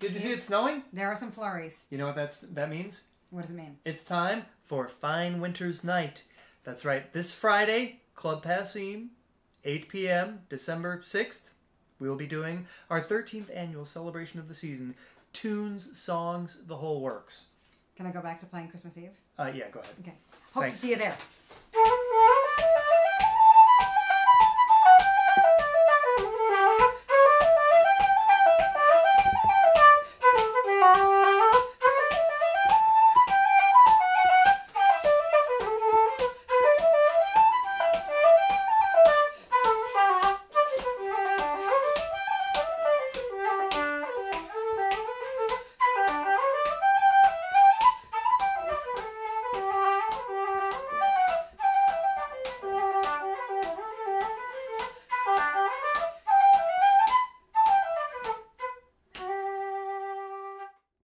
Did you see it snowing? There are some flurries. You know what that means? What does it mean? It's time for Fine Winter's Night. That's right. This Friday, Club Passim, 8 p.m., December 6th, we will be doing our 13th annual celebration of the season. Tunes, songs, the whole works. Can I go back to playing Christmas Eve? Yeah, go ahead. Okay. Hope Thanks. to see you there.